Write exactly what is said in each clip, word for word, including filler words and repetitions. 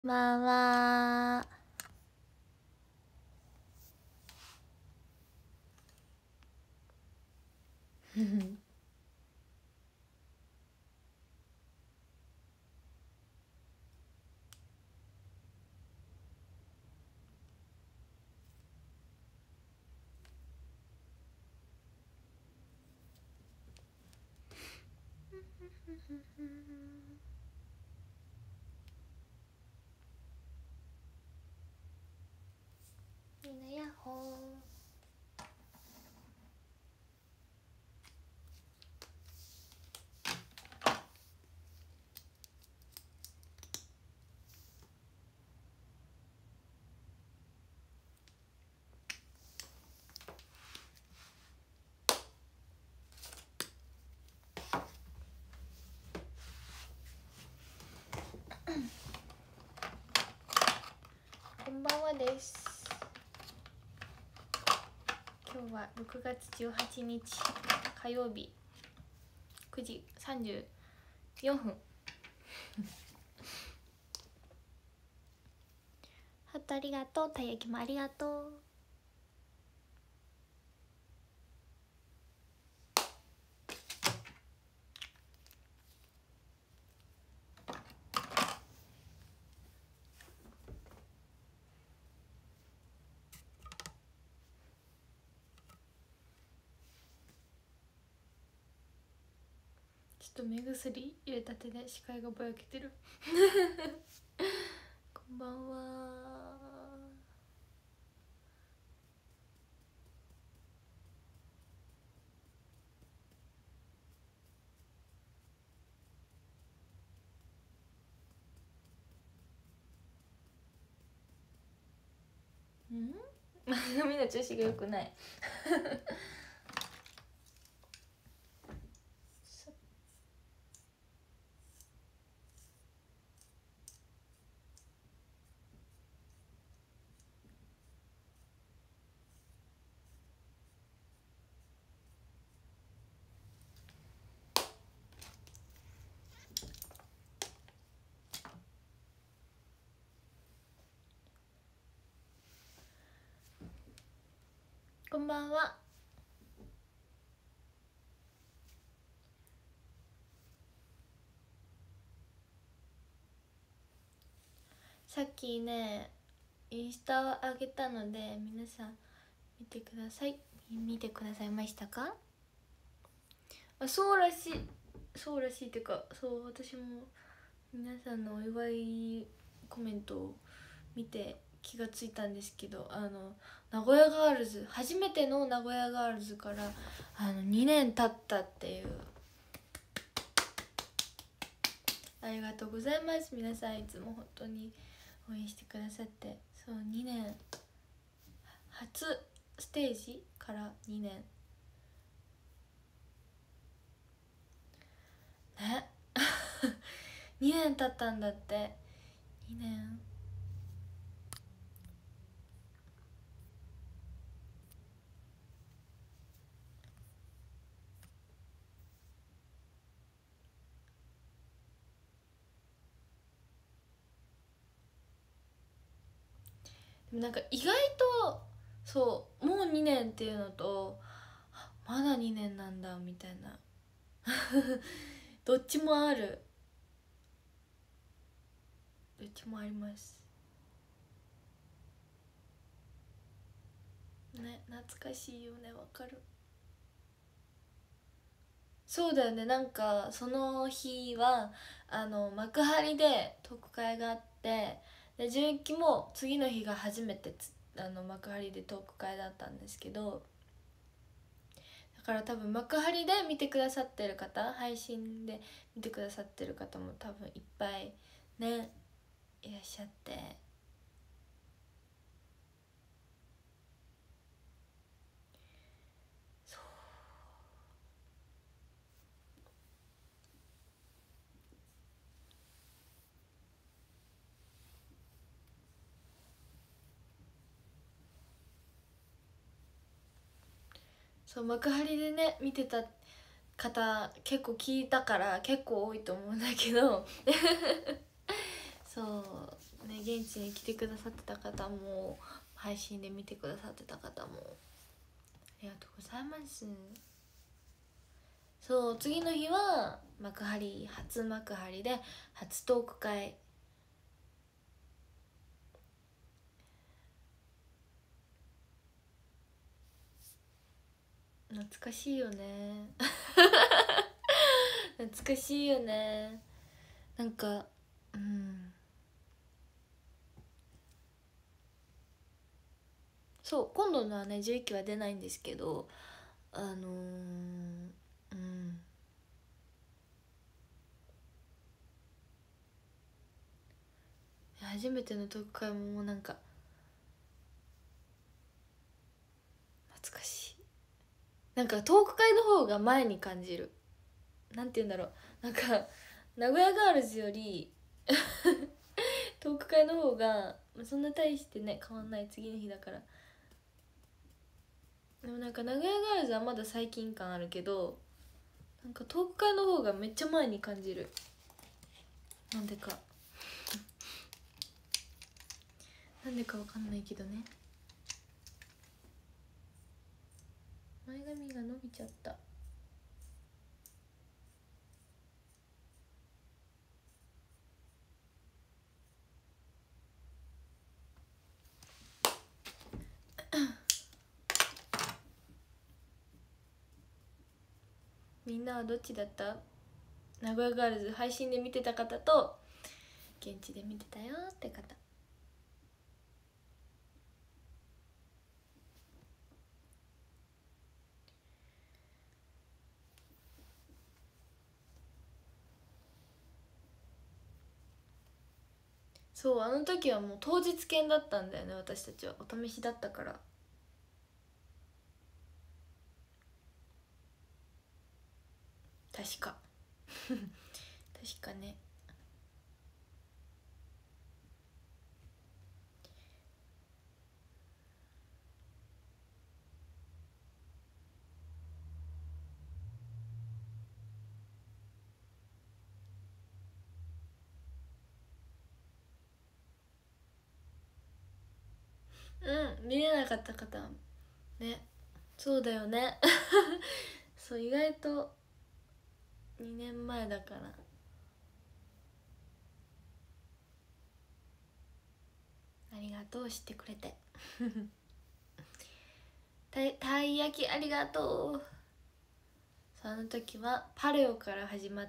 まんは。みんなヤッホー。こんばんはです。今日はろくがつじゅうはちにち火曜日くじさんじゅうよんぷん。ハートありがとう。たい焼きもありがとう。ちょっと目薬入れたてで視界がぼやけてる。こんばんは。んみんな調子が良くない。こんばんは。さっきねインスタを上げたので皆さん見てください。見てくださいましたか？あ、そうらしいそうらしいっていうか、そう私も皆さんのお祝いコメントを見て気がついたんですけど、あの名古屋ガールズ初めての名古屋ガールズからあのにねん経ったっていう。ありがとうございます。皆さんいつも本当に応援してくださって。そうにねん初ステージからにねんね。にねん経ったんだって。にねんでもなんか意外とそうもうにねんっていうのとまだにねんなんだみたいな。どっちもある。どっちもありますね。懐かしいよね。わかる。そうだよね。なんかその日はあの幕張でトーク会があって、で純喜も次の日が初めてつあの幕張でトーク会だったんですけど、だから多分幕張で見てくださってる方、配信で見てくださってる方も多分いっぱいねいらっしゃって、そうそう幕張でね見てた方結構聞いたから結構多いと思うんだけどそうね、現地に来てくださってた方も配信で見てくださってた方もありがとうございます。そう、次の日は幕張、初幕張で初トーク会。懐かしいよね懐かしいよね。なんかうんそう、今度のはねじゅういっきは出ないんですけど、あのー、うん初めてのトーク会ももうなんか懐かしい。なんかトーク会の方が前に感じる。なんて言うんだろう、なんか名古屋ガールズよりトーク会の方がそんな大してね変わんない、次の日だから。でもなんか名古屋ガールズはまだ最近感あるけど、なんかトーク会の方がめっちゃ前に感じる。なんでかなんでかわかんないけどね。前髪が伸びちゃった。みんなはどっちだった？名古屋ガールズ配信で見てた方と現地で見てたよって方。そう、あの時はもう当日券だったんだよね、私たちは。お試しだったから。確か確かね。うん、見れなかった方ね。そうだよねそう、意外とにねんまえだから。ありがとう、知ってくれてたいたい焼きありがとう。その時はパレオから始まって、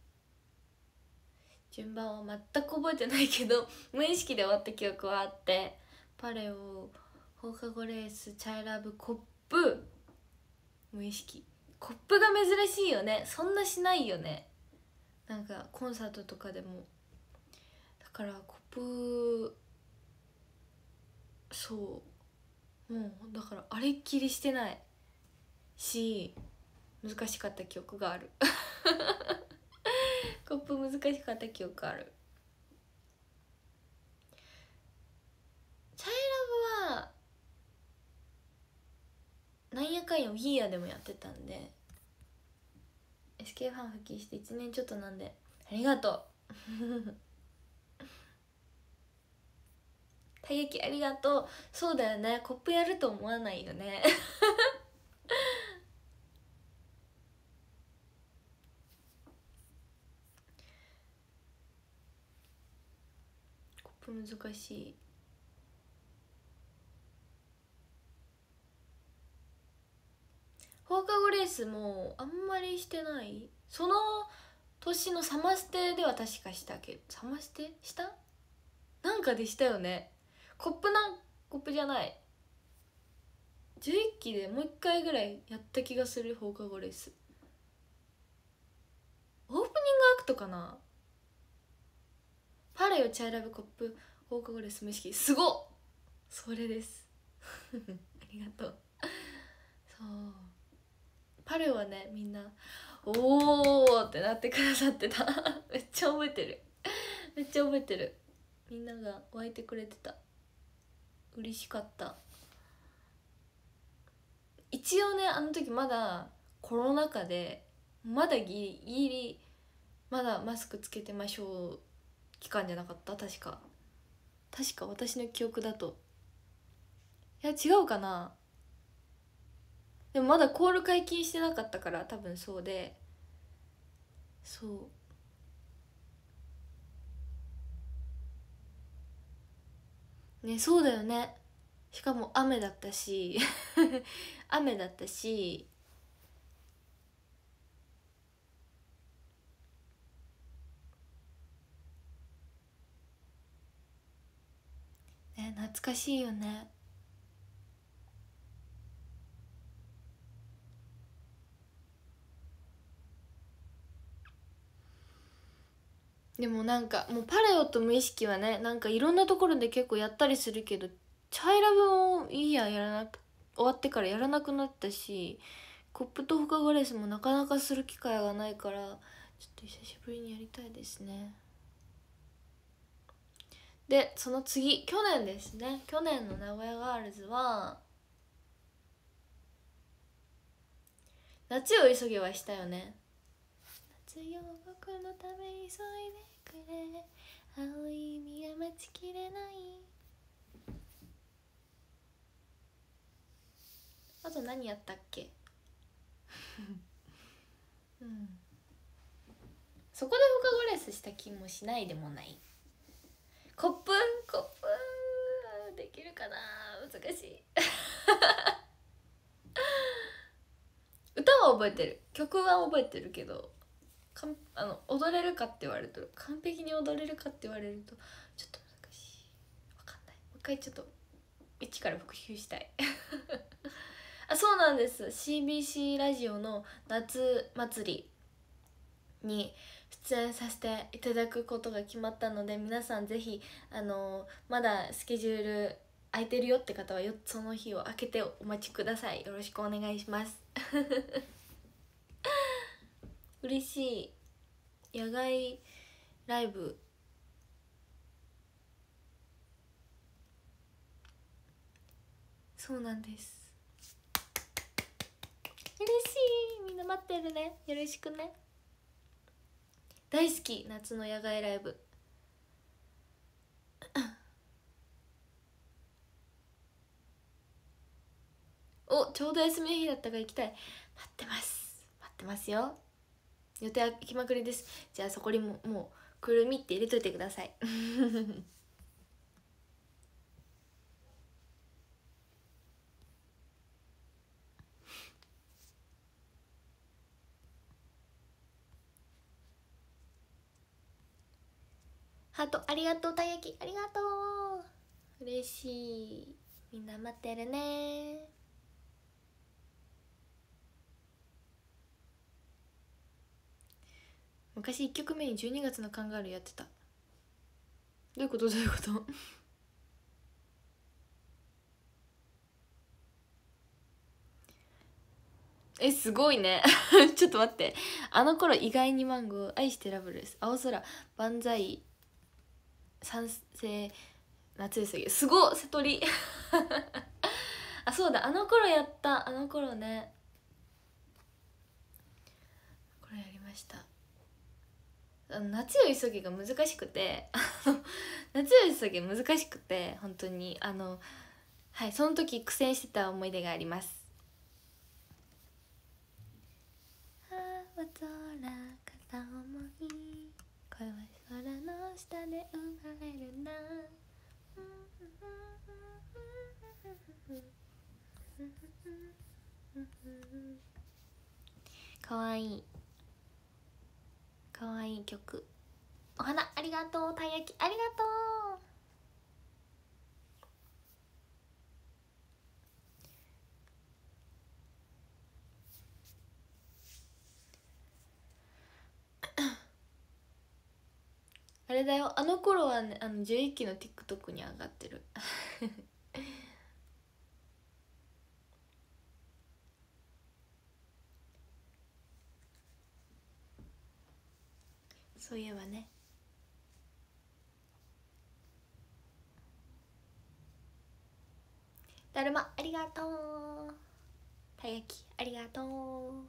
順番は全く覚えてないけど無意識で終わった記憶はあって、パレオ、放課後レース、チャイラブ、コップ、無意識。コップが珍しいよね。そんなしないよね、なんかコンサートとかでも。だからコップ、そうもうだからあれっきりしてないし、難しかった記憶があるコップ難しかった記憶ある。チャイラブはなんやかんやウィーアでもやってたんで、 エスケー ファン復帰していちねんちょっとなんで、ありがとうたい焼きありがとう。そうだよね、コップやると思わないよねコップ難しい。放課後レースもあんまりしてない。その年のサマステでは確かしたけど、サマステしたなんかでしたよね。コップなんコップじゃない、じゅういっきでもういっかいぐらいやった気がする。放課後レースオープニングアクトかな。パレオ、チャイラブ、コップ、放課後レース、無意識。すごっ、それですありがとう。そう、パレオはね、みんなおーってなってくださってためっちゃ覚えてるめっちゃ覚えてる。みんなが湧いてくれてた。嬉しかった。一応ね、あの時まだコロナ禍で、まだギリギリまだマスクつけてましょう期間じゃなかった確か。 確か私の記憶だと。いや違うかな。でもまだコール解禁してなかったから多分そうで、そうね、そうだよね。しかも雨だったし雨だったし、ね、懐かしいよね。でもなんかもうパレオと無意識はね、なんかいろんなところで結構やったりするけど、チャイラブもいいや、やらなく終わってからやらなくなったし、コップとホカゴレスもなかなかする機会がないから、ちょっと久しぶりにやりたいですね。でその次、去年ですね、去年の名古屋ガールズは夏よ急げはしたよね。夏よ僕のため急いでくれ、青い海が待ちきれない。あと何やったっけうん、そこでホカゴレスした気もしないでもない。コップコップできるかな、難しい歌は覚えてる、曲は覚えてるけど、かんあの踊れるかって言われると、完璧に踊れるかって言われるとちょっと難しい、分かんない。もう一回ちょっと一から復習したいあ、そうなんです。 シービーシー ラジオの夏祭りに出演させていただくことが決まったので、皆さんぜひあのまだスケジュール空いてるよって方はよその日を空けてお待ちください。よろしくお願いします嬉しい。野外ライブ、そうなんです。嬉しい、みんな待ってるね。よろしくね。大好き、夏の野外ライブお、ちょうど休みの日だったから行きたい。待ってます待ってますよ。予定は決まくりです。じゃあそこにももうくるみって入れといてくださいハートありがとう、たい焼きありがとう、嬉しい。みんな待ってるね。昔いっきょくめにじゅうにがつのカンガルーやってた。どういうことどういうことえ、すごいねちょっと待って、あの頃意外にマンゴー、愛してラブです、青空、万歳、賛成、夏うさぎ、すごっ、瀬戸りあ、そうだ、あの頃やった、あの頃ね、これやりました。あの夏よ急ぎが難しくて夏よ急ぎ難しくて本当にあのはい、その時苦戦してた思い出があります。青空片思い、恋は空の下で生まれるなかわいいかわいい曲。お花ありがとう、たい焼きありがとうあれだよ、あの頃はね、あのじゅういっきの TikTok に上がってるそういえばね。だるまありがとう、たい焼きありがとう、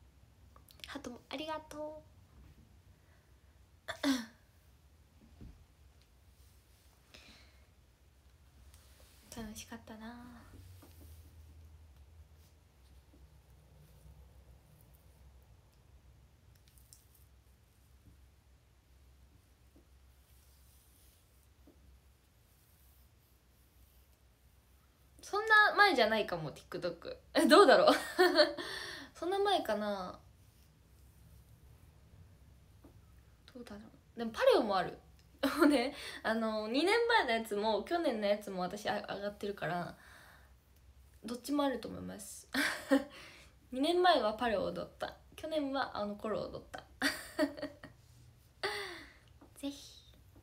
ハトもありがとう楽しかったな。そんな前じゃないかも TikTok えどうだろうそんな前かな。どうだろう。でもパレオもあるもうね、あのにねんまえのやつも去年のやつも私あ上がってるからどっちもあると思いますにねんまえはパレオを踊った、去年はあの頃を踊ったぜひ。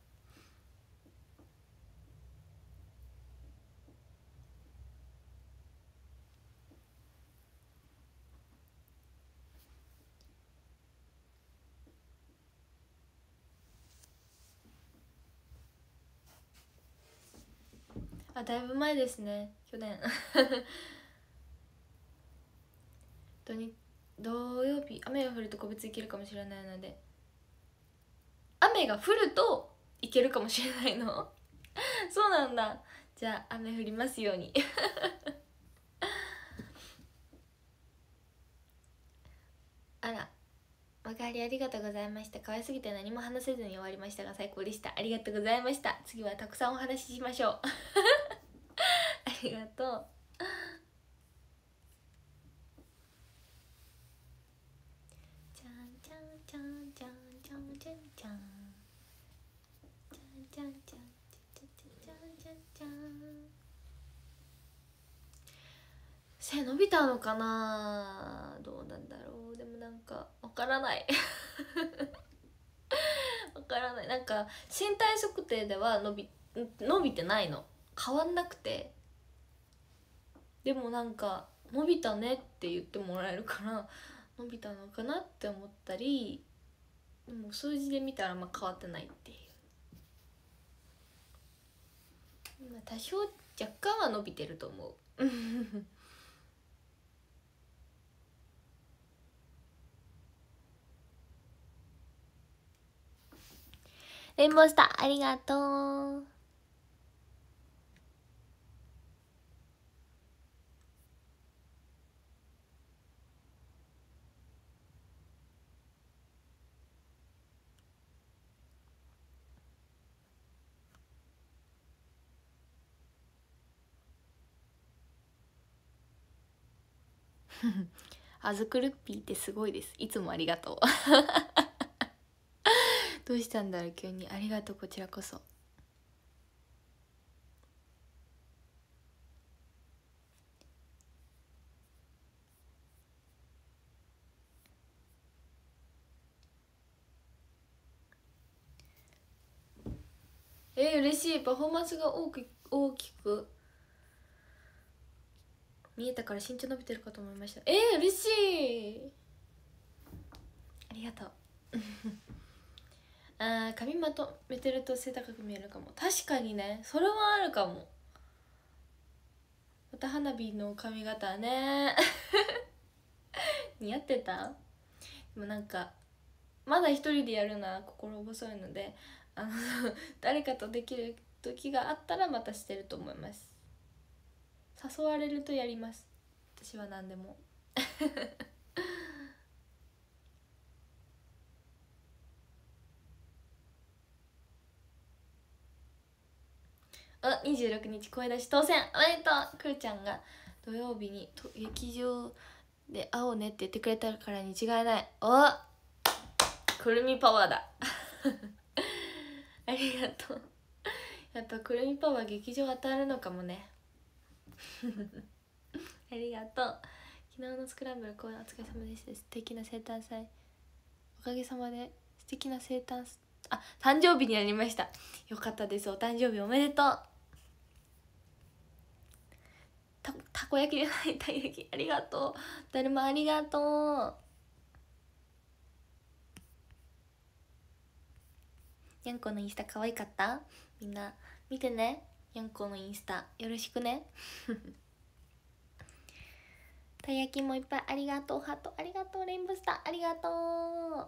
あ、だいぶ前ですね、去年土日土曜日雨が降ると個別行けるかもしれないので、雨が降ると行けるかもしれないのそうなんだ。じゃあ雨降りますようにあら、おかわりありがとうございました。可愛すぎて何も話せずに終わりましたが最高でした。ありがとうございました。次はたくさんお話ししましょうありがとう。ちゃんちゃんちゃんちゃんちゃんちゃんちゃんちゃんちゃんちゃんちゃんちゃんちゃんちゃん。背伸びたのかな、どうなんだろう。でもなんかわからないわからない。なんか身体測定では伸び伸びてないの、変わんなくて、でもなんか伸びたねって言ってもらえるから伸びたのかなって思ったり、でも数字で見たらまあ変わってないっていう、まあ、多少若干は伸びてると思うレインボースターありがとうあずくるっぴーってすごいです。いつもありがとうどうしたんだろう急に。ありがとう、こちらこそ。えー、嬉しい。パフォーマンスが大き大きく見えたから身長伸びてるかと思いました。えー、嬉しい。ありがとうあー、髪まとめてると背高く見えるかも。確かにね、それはあるかも。また花火の髪型ね似合ってた。でもなんかまだ一人でやるのは心細いので、あの誰かとできる時があったらまたしてると思います。誘われるとやります、私は何でもあ、にじゅうろくにち声出し当選おめでとう。くーちゃんが土曜日にと劇場で会おうねって言ってくれたからに違いない。おっ、くるみパワーだありがとう。やっぱくるみパワー劇場当たるのかもねありがとう。昨日のスクランブル公演お疲れ様でした。素敵な生誕祭おかげさまで素敵な生誕あ誕生日になりました。よかったです。お誕生日おめでとう。たたこ焼きじゃないたい焼きありがとう。だるまありがとう。にゃんこのインスタ可愛かった。みんな見てね、にゃんこのインスタよろしくねたい焼きもいっぱいありがとう。ハートありがとう。レインボースターありがとう。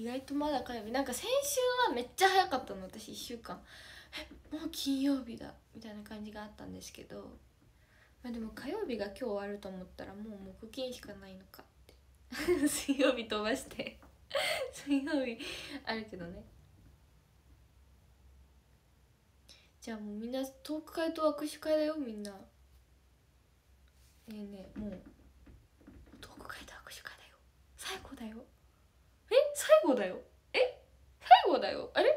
外とまだ火曜日。なんか先週はめっちゃ早かったの、私いっしゅうかんえもう金曜日だみたいな感じがあったんですけど、まあ、でも火曜日が今日終わると思ったらもう木金しかないのかって水曜日飛ばして水曜日あるけどね。じゃあもうみんなトーク会と握手会だよ、みんな。ねえねえ、もうトーク会と握手会だよ、最後だよ。え最後だよ、え最後だよ、あれ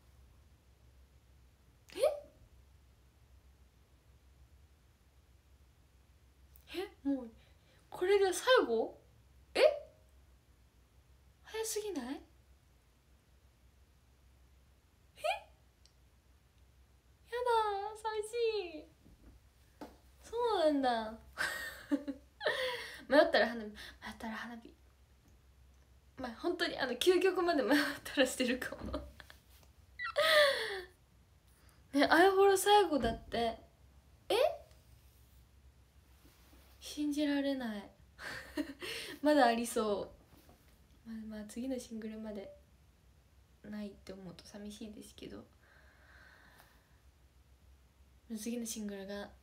ええもうこれで最後？え早すぎない？えやだ寂しい。そうなんだ迷ったら花火、迷ったら花火、まあ本当にあの究極まで迷ったらしてるかもね、あやほら最後だって。え信じられないまだありそう。まあ、まあ次のシングルまでないって思うと寂しいですけど、次のシングルが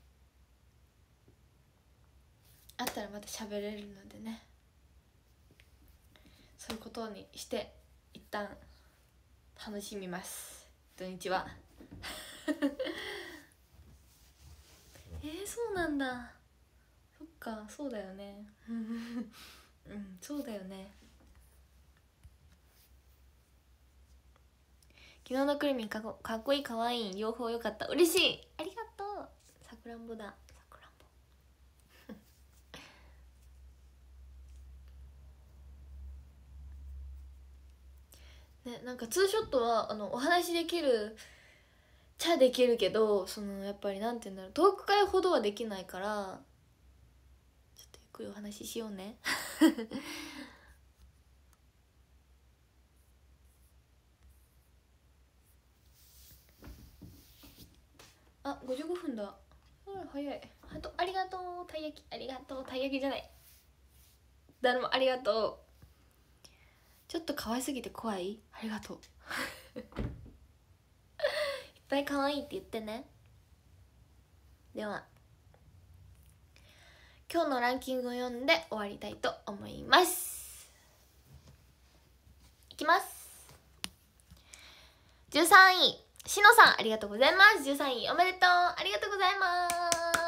あったらまた喋れるのでね、そういうことにして一旦楽しみます、土日はえー、そうなんだ。そっか、そうだよねうんそうだよね。昨日のくるみんかっかっこいいかわいい両方良かった、嬉しい、ありがとう。さくらんぼだ、さくらんぼね。なんかツーショットはあのお話できるちゃできるけど、そのやっぱりなんて言うんだろう、トーク会ほどはできないから、ちょっとゆっくりお話ししようねあ、ごじゅうごふんだ。うん、早い。あと、ありがとうたい焼き、ありがとうたい焼きじゃない、誰もありがとう。ちょっと可愛すぎて怖い、ありがとういっぱい可愛いって言ってね。では今日のランキングを読んで終わりたいと思います。いきます。じゅうさんいしのさん、ありがとうございます。じゅうさんいおめでとう、ありがとうございます。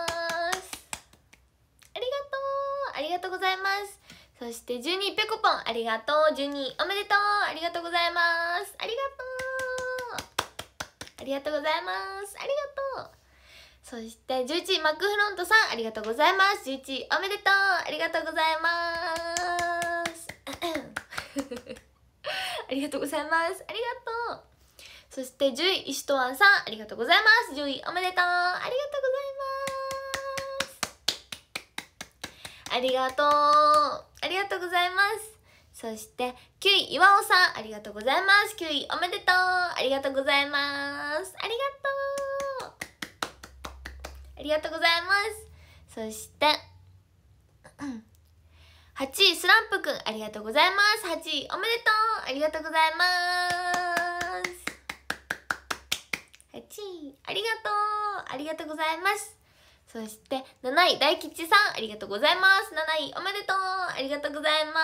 ありがとう、ありがとうございます。そしてじゅうにいぺこぽん、ありがとう。じゅうにいおめでとう、ありがとうございます。ありがとう、ありがとうございます。ありがとう。そしてじゅういちいマックフロントさん、ありがとうございます。じゅういちいおめでとう、ありがとうございますありがとうございます。ありがとう。そしてじゅうい石とあんさん、ありがとうございます。じゅういおめでとう、ありがとうございます。ありがとう、ありがとうございます。そしてきゅうい岩尾さん、ありがとうございます。きゅういおめでとう、ありがとうございます。ありがとう、ありがとうございます。そしてはちいスランプくん、ありがとうございます。はちいおめでとう、ありがとうございます。はちいありがとう、ありがとうございます。そしてなない大吉さん、ありがとうございます。なないおめでとう、ありがとうございます。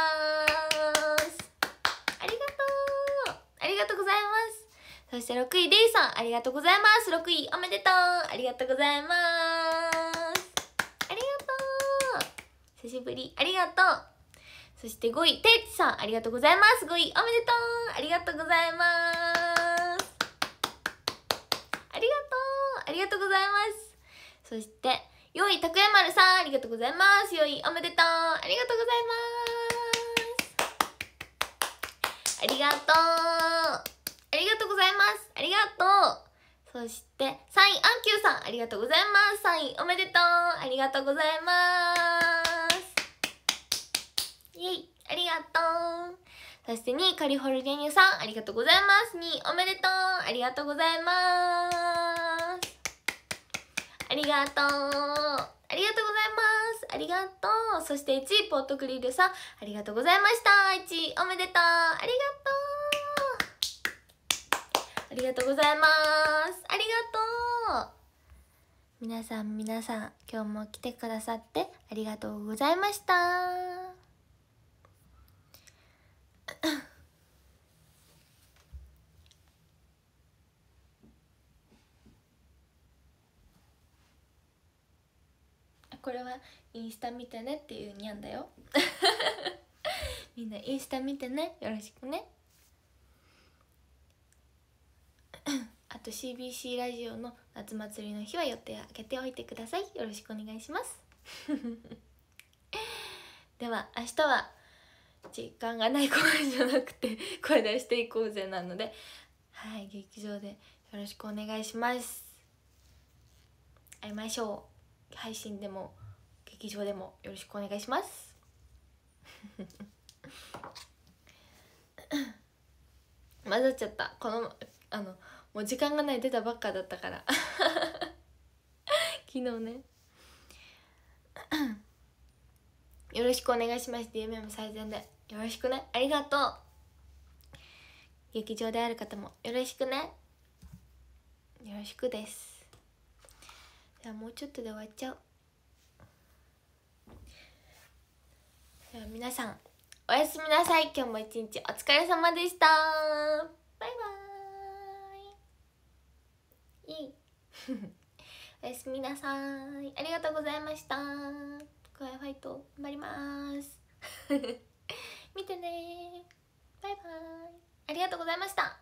ありがとう、ありがとうございます。そしてろくいレイさん、ありがとうございます。ろくいおめでとう、ありがとうございます。ありがとう、久しぶり、ありがとう。そしてごいていちさん、ありがとうございます。ごいおめでとう、ありがとうございます。ありがとう、ありがとうございます。そしてよいたくやまるさん、ありがとうございます。よいおめでとう、ありがとうございます。ありがとう、ありがとうございます。ありがとう。そしてさんいあんきゅうさん、ありがとうございます。さんいおめでとう、ありがとうございます。イエイ、ありがとう。そしてにいカリフォルニアさん、ありがとうございます。にいおめでとう、ありがとうございます。ありがとう、ありがとうございます。ありがとう。そしていちいポートグリルさん、ありがとうございました。いちいおめでとう、ありがとありがとうございます。ありがとう。皆さん皆さん今日も来てくださってありがとうございました。これはインスタ見てねっていうにゃんだよみんなインスタ見てね、よろしくねあと シービーシー ラジオの夏祭りの日は予定を空けておいてください。よろしくお願いしますでは明日は時間がない公演じゃなくて声出していこうぜなので、はい、劇場でよろしくお願いします。会いましょう。配信でも劇場でもよろしくお願いします混ざっちゃった。このあのもう時間がない出たばっかだったから昨日ねよろしくお願いします。 ディーエムエム 最善でよろしくね。ありがとう。劇場である方もよろしくね。よろしくです。じゃあもうちょっとで終わっちゃう。では皆さんおやすみなさい。今日も一日お疲れ様でした。バイバーイ。いいおやすみなさい。ありがとうございました。クワイファイト頑張ります見てね。バイバイ。ありがとうございました。